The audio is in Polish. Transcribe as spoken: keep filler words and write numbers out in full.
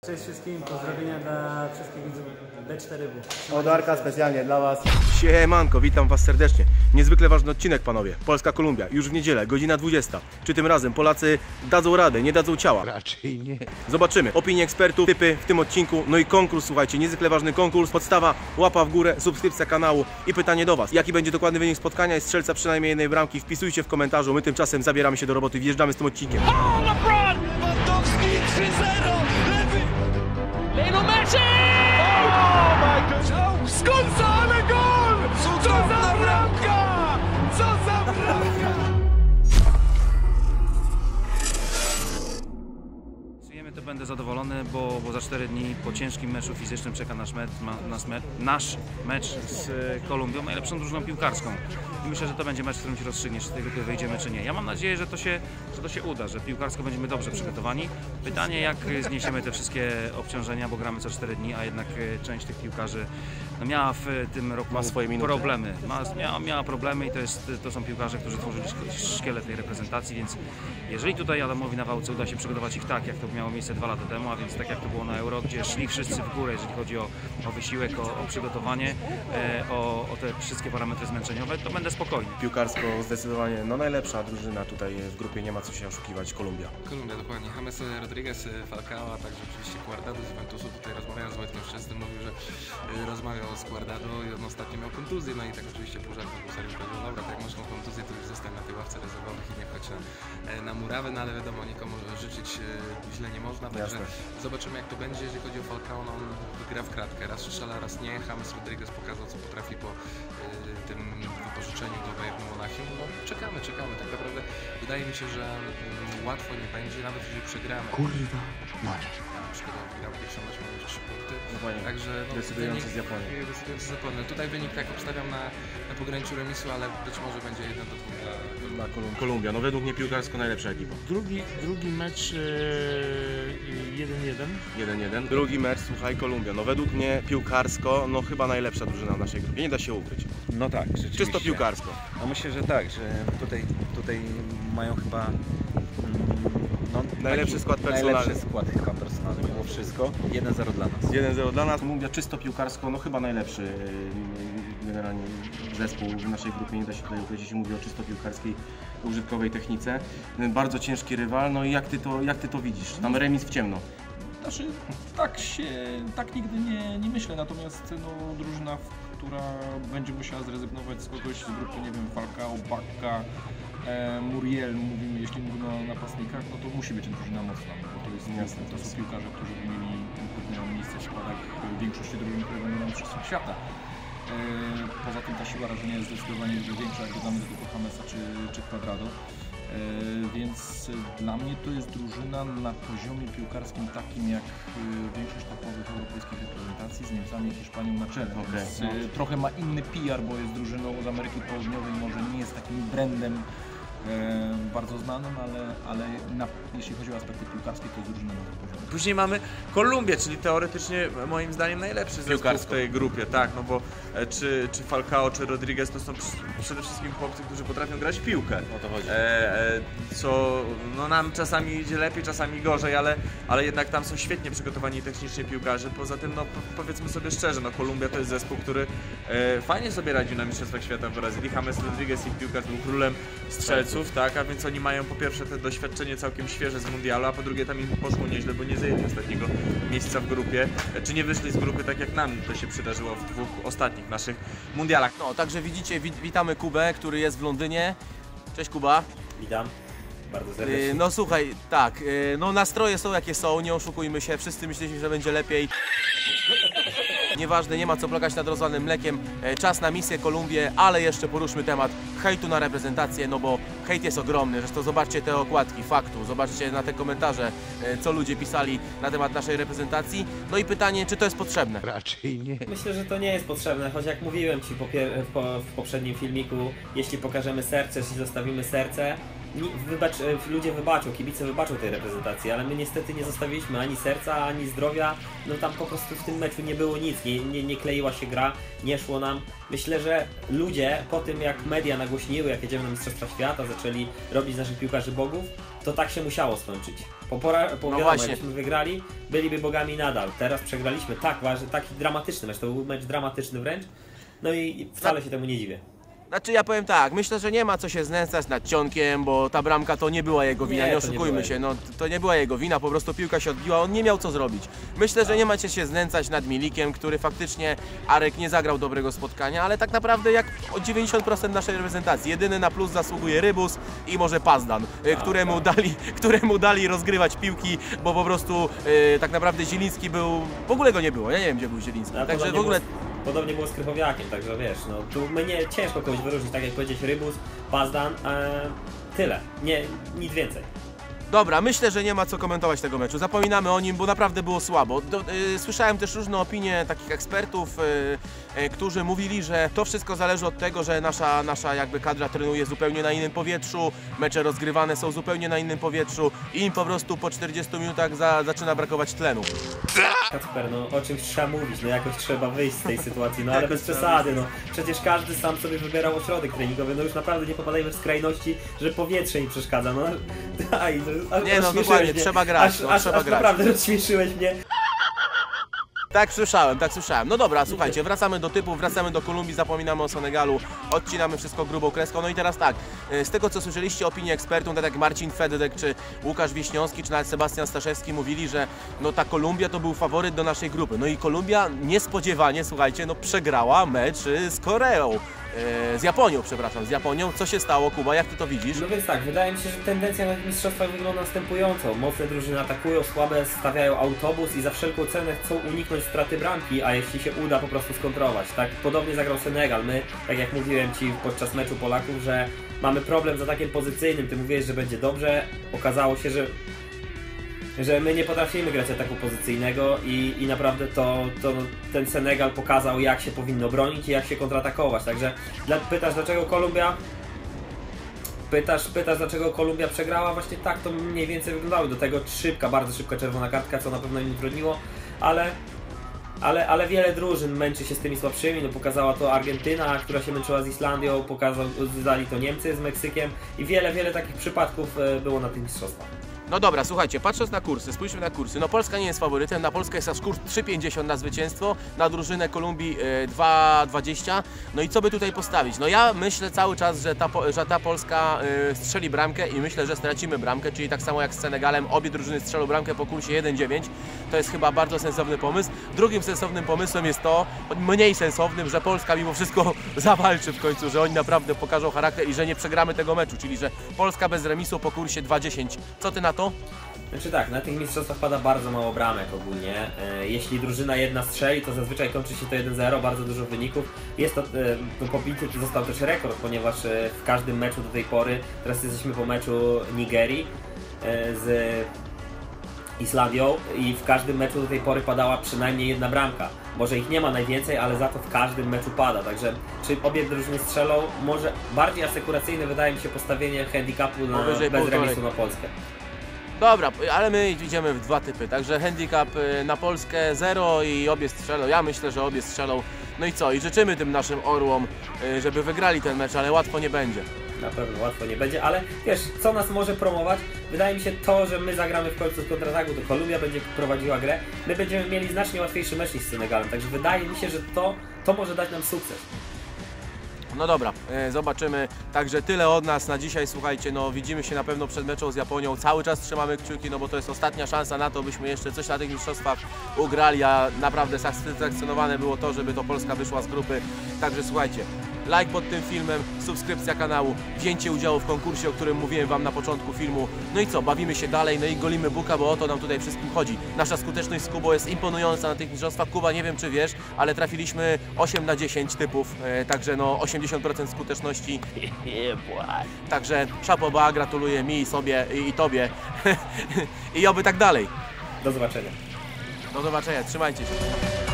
Cześć wszystkim, pozdrowienia dla wszystkich widzów D cztery W. Od Arka specjalnie dla Was. Siemanko, witam Was serdecznie. Niezwykle ważny odcinek, panowie. Polska-Kolumbia, już w niedzielę, godzina dwudziesta. Czy tym razem Polacy dadzą radę, nie dadzą ciała? Raczej nie. Zobaczymy. Opinie ekspertów, typy w tym odcinku, no i konkurs, słuchajcie, niezwykle ważny konkurs. Podstawa, łapa w górę, subskrypcja kanału i pytanie do Was. Jaki będzie dokładny wynik spotkania i strzelca przynajmniej jednej bramki? Wpisujcie w komentarzu, my tymczasem zabieramy się do roboty, wjeżdżamy z tym odcinkiem. O, LeBron! Lewandowski trzy zero! Lewy! Lionel Messi! Oh my God! Skonca, ale gol! Co za bramka! Co za bramka! To będę zadowolony, bo, bo za cztery dni po ciężkim meczu fizycznym czeka nasz mecz, ma, nasz, me, nasz mecz z Kolumbią, najlepszą drużyną piłkarską. I myślę, że to będzie mecz, w którym się rozstrzygnie, czy z tej grupy wyjdziemy, czy nie. Ja mam nadzieję, że to się, że to się uda, że piłkarsko będziemy dobrze przygotowani. Pytanie, jak zniesiemy te wszystkie obciążenia, bo gramy co cztery dni, a jednak część tych piłkarzy no, miała w tym roku ma swoje minuty. problemy. Ma, miała, miała problemy i to, jest, to są piłkarze, którzy tworzyli szkielet tej reprezentacji, więc jeżeli tutaj Adamowi Nawałce uda się przygotować ich tak, jak to miało miejsce dwa lata temu, a więc tak jak to było na Euro, gdzie szli wszyscy w górę, jeżeli chodzi o, o wysiłek, o, o przygotowanie, e, o, o te wszystkie parametry zmęczeniowe, to będę spokojny. Piłkarsko zdecydowanie no najlepsza drużyna tutaj w grupie, nie ma co się oszukiwać, Kolumbia. Kolumbia, dokładnie. James Rodriguez, Falcao, a także oczywiście Guardado z Juventusu. Tutaj rozmawiałem z Wojtkiem Szczęsnym, mówił, że rozmawiał z Guardado i on ostatnio miał kontuzję, no i tak oczywiście pół żartu, pół serio powiedział, dobra, tak jak masz tą kontuzję, to już zostań na tej ławce rezerwowych i nie chodź na, na murawę, no ale wiadomo, nikomu życzyć źle nie można, także Jasne. Zobaczymy, jak to będzie. Jeżeli chodzi o Falcao, no on gra w kratkę, raz strzela, raz nie. James Rodriguez pokazał, co potrafi po y, tym wypożyczeniu do Bayernu Monachium. No czekamy, czekamy, tak naprawdę wydaje mi się, że y, łatwo nie będzie, nawet jeżeli przegramy. Kurwa, Maciej. Szkoda, wygrał pierwszy mecz, mamy trzy punkty. Dokładnie. Także no, decydujący wynik, z Japonii. Decydujący z Japonii. Tutaj wynik tak obstawiam na, na pograniczu remisu, ale być może będzie jeden do dwóch dla, dla Kolumbia. Kolumbia. No według mnie piłkarsko najlepsza ekipa. Drugi, drugi mecz jeden jeden. jeden jeden. Drugi mecz, słuchaj, Kolumbia. No według mnie piłkarsko, no chyba najlepsza drużyna w naszej grupie. Nie da się ukryć. No tak, rzeczywiście. Czysto piłkarsko. No myślę, że tak, że tutaj, tutaj mają chyba no, najlepszy taki, skład personalny. Najlepszy skład chyba personalny, mimo wszystko. jeden zero dla nas. jeden zero dla nas. Kolumbia czysto piłkarsko, no chyba najlepszy generalnie zespół w naszej grupie. Nie da się tutaj ukryć, jeśli mówię o czysto piłkarskiej użytkowej technice. Bardzo ciężki rywal, no i jak ty to, jak ty to widzisz? Tam remis w ciemno. Znaczy, tak się, tak nigdy nie, nie myślę, natomiast no, drużyna, która będzie musiała zrezygnować z kogoś z grupy, nie wiem, Falcao, Bacca, e, Muriel, mówimy, jeśli mówimy o napastnikach, no to musi być drużyna mocna, bo to jest jasne, to są piłkarze, którzy by mieli pewne miejsce w składach w większości drużyn, które będą na mistrzostwach świata. E, poza tym ta siła rażenia jest zdecydowanie większa, jak dodamy do tego Jamesa czy, czy Cuadrado. E, więc dla mnie to jest drużyna na poziomie piłkarskim takim jak e, większość topowych europejskich reprezentacji, z Niemcami i Hiszpanią na czele. Okay. Więc, e, trochę ma inny P R, bo jest drużyną z Ameryki Południowej, może nie jest takim brandem e, bardzo znanym, ale, ale na, jeśli chodzi o aspekty piłkarskie, to jest drużyna na tym poziomie. Później mamy Kolumbię, czyli teoretycznie moim zdaniem najlepszy zespół w tej grupie, tak, no bo e, czy, czy Falcao, czy Rodriguez to są przede wszystkim chłopcy, którzy potrafią grać w piłkę. O to chodzi. E, e, co no, nam czasami idzie lepiej, czasami gorzej, ale, ale jednak tam są świetnie przygotowani technicznie piłkarze. Poza tym, no po, powiedzmy sobie szczerze, no Kolumbia to jest zespół, który e, fajnie sobie radził na Mistrzostwach Świata w Brazylii. James Rodriguez, ich piłkarz, był królem strzelców, tak, a więc oni mają po pierwsze te doświadczenie całkiem świeże z mundialu, a po drugie tam im poszło nieźle, bo nie zajęli ostatniego miejsca w grupie, czy nie wyszli z grupy tak jak nam to się przydarzyło w dwóch ostatnich naszych mundialach. No, także widzicie, wit witamy Kubę, który jest w Londynie. Cześć Kuba. Witam, bardzo serdecznie. No słuchaj, tak, no nastroje są jakie są, nie oszukujmy się, wszyscy myśleliśmy, że będzie lepiej. Nieważne, nie ma co plakać nad rozlanym mlekiem, czas na misję Kolumbię, ale jeszcze poruszmy temat hejtu na reprezentację, no bo hejt jest ogromny, zresztą zobaczcie te okładki faktu, zobaczcie na te komentarze, co ludzie pisali na temat naszej reprezentacji, no i pytanie, czy to jest potrzebne? Raczej nie. Myślę, że to nie jest potrzebne, choć jak mówiłem Ci po, w, po, w poprzednim filmiku, jeśli pokażemy serce, jeśli zostawimy serce, wybacz, ludzie wybaczą, kibice wybaczą tej reprezentacji, ale my niestety nie zostawiliśmy ani serca, ani zdrowia. No tam po prostu w tym meczu nie było nic, nie, nie, nie kleiła się gra, nie szło nam. Myślę, że ludzie po tym jak media nagłośniły, jak jedziemy na Mistrzostwa Świata, zaczęli robić z naszych piłkarzy bogów, to tak się musiało skończyć. Po, pora, po no wiadomo, jakbyśmy wygrali, byliby bogami nadal. Teraz przegraliśmy, tak, ważny, taki dramatyczny mecz, to był mecz dramatyczny wręcz. No i wcale się temu nie dziwię. Znaczy ja powiem tak, myślę, że nie ma co się znęcać nad Cionkiem, bo ta bramka to nie była jego wina, nie, nie oszukujmy się, no to nie była jego wina, po prostu piłka się odbiła, on nie miał co zrobić. Myślę, że nie macie się znęcać nad Milikiem, który faktycznie, Arek nie zagrał dobrego spotkania, ale tak naprawdę jak o dziewięćdziesiąt procent naszej reprezentacji, jedyny na plus zasługuje Rybus i może Pazdan, a, któremu, tak. dali, któremu dali rozgrywać piłki, bo po prostu yy, tak naprawdę Zieliński był, w ogóle go nie było, ja nie wiem gdzie był Zieliński, a także w ogóle... Podobnie było z Krychowiakiem, także wiesz, no tu mnie ciężko kogoś wyróżnić, tak jak powiedzieć Rybus, Pazdan, e, tyle, nie, nic więcej. Dobra, myślę, że nie ma co komentować tego meczu, zapominamy o nim, bo naprawdę było słabo. Do, y, słyszałem też różne opinie takich ekspertów, y, y, którzy mówili, że to wszystko zależy od tego, że nasza, nasza jakby kadra trenuje zupełnie na innym powietrzu, mecze rozgrywane są zupełnie na innym powietrzu i im po prostu po czterdziestu minutach za, zaczyna brakować tlenu. Kacper, no o czymś trzeba mówić, no jakoś trzeba wyjść z tej sytuacji, no ale bez przesady, no przecież każdy sam sobie wybierał ośrodek treningowy, no już naprawdę nie popadajmy w skrajności, że powietrze mi przeszkadza, no daj, no, nie no dokładnie, mnie. trzeba grać, aż, no, aż, trzeba aż grać. Naprawdę rozśmieszyłeś mnie. Tak słyszałem, tak słyszałem. No dobra, słuchajcie, wracamy do typu, wracamy do Kolumbii, zapominamy o Senegalu, odcinamy wszystko grubą kreską. No i teraz tak, z tego co słyszeliście opinię ekspertów, tak jak Marcin Fedek, czy Łukasz Wiśniowski, czy nawet Sebastian Staszewski mówili, że no ta Kolumbia to był faworyt do naszej grupy. No i Kolumbia niespodziewanie, słuchajcie, no przegrała mecz z Koreą. Z Japonią, przepraszam, z Japonią. Co się stało, Kuba? Jak ty to widzisz? No więc tak, wydaje mi się, że tendencja na tych mistrzostwach wygląda następująco. Mocne drużyny atakują, słabe stawiają autobus i za wszelką cenę chcą uniknąć straty bramki, a jeśli się uda po prostu skontrować. Tak podobnie zagrał Senegal. My, tak jak mówiłem Ci podczas meczu Polaków, że mamy problem z atakiem pozycyjnym. Ty mówiłeś, że będzie dobrze. Okazało się, że że my nie potrafimy grać ataku pozycyjnego i, i naprawdę to, to ten Senegal pokazał, jak się powinno bronić i jak się kontratakować. Także dla, pytasz, dlaczego Kolumbia pytasz, pytasz, dlaczego Kolumbia przegrała? Właśnie tak to mniej więcej wyglądało. Do tego szybka, bardzo szybka czerwona kartka, co na pewno im utrudniło, ale Ale, ale wiele drużyn męczy się z tymi słabszymi, no pokazała to Argentyna, która się męczyła z Islandią, pokazali to Niemcy z Meksykiem i wiele, wiele takich przypadków było na tych mistrzostwach. No dobra, słuchajcie, patrząc na kursy, spójrzmy na kursy. No Polska nie jest faworytem, na Polskę jest aż kurs trzy pięćdziesiąt na zwycięstwo, na drużynę Kolumbii e, dwa dwadzieścia. No i co by tutaj postawić? No ja myślę cały czas, że ta, że ta Polska e, strzeli bramkę i myślę, że stracimy bramkę, czyli tak samo jak z Senegalem, obie drużyny strzelą bramkę po kursie jeden dziewięć. To jest chyba bardzo sensowny pomysł. Drugim sensownym pomysłem jest to, mniej sensownym, że Polska mimo wszystko zawalczy w końcu, że oni naprawdę pokażą charakter i że nie przegramy tego meczu, czyli że Polska bez remisu po kursie dwa dziesięć. Co ty na to? Znaczy tak, na tych mistrzostwach pada bardzo mało bramek ogólnie. E, jeśli drużyna jedna strzeli, to zazwyczaj kończy się to jeden zero, bardzo dużo wyników. Jest to, e, no pobity to został też rekord, ponieważ e, w każdym meczu do tej pory, teraz jesteśmy po meczu Nigerii e, z Islandią i w każdym meczu do tej pory padała przynajmniej jedna bramka. Może ich nie ma najwięcej, ale za to w każdym meczu pada, także czy obie drużyny strzelą, może bardziej asekuracyjne wydaje mi się postawienie handicapu na, bez remisu na Polskę. Dobra, ale my idziemy w dwa typy, także handicap na Polskę zero i obie strzelą. Ja myślę, że obie strzelą. No i co? I życzymy tym naszym orłom, żeby wygrali ten mecz, ale łatwo nie będzie. Na pewno łatwo nie będzie, ale wiesz, co nas może promować? Wydaje mi się to, że my zagramy w końcu z kontrataku, to Kolumbia będzie prowadziła grę. My będziemy mieli znacznie łatwiejszy mecz niż z Senegalem, także wydaje mi się, że to, to może dać nam sukces. No dobra, e, zobaczymy. Także tyle od nas na dzisiaj. Słuchajcie, no widzimy się na pewno przed meczem z Japonią. Cały czas trzymamy kciuki, no bo to jest ostatnia szansa na to, byśmy jeszcze coś na tych mistrzostwach ugrali, a naprawdę satysfakcjonowane było to, żeby to Polska wyszła z grupy. Także słuchajcie, like pod tym filmem, subskrypcja kanału, wzięcie udziału w konkursie, o którym mówiłem Wam na początku filmu. No i co, bawimy się dalej, no i golimy buka, bo o to nam tutaj wszystkim chodzi. Nasza skuteczność z Kubą jest imponująca na tych mistrzostwach. Kuba, nie wiem czy wiesz, ale trafiliśmy osiem na dziesięć typów, e, także no osiemdziesiąt procent skuteczności. Także szapoba, gratuluję mi, sobie i, i Tobie. I oby tak dalej. Do zobaczenia. Do zobaczenia, trzymajcie się.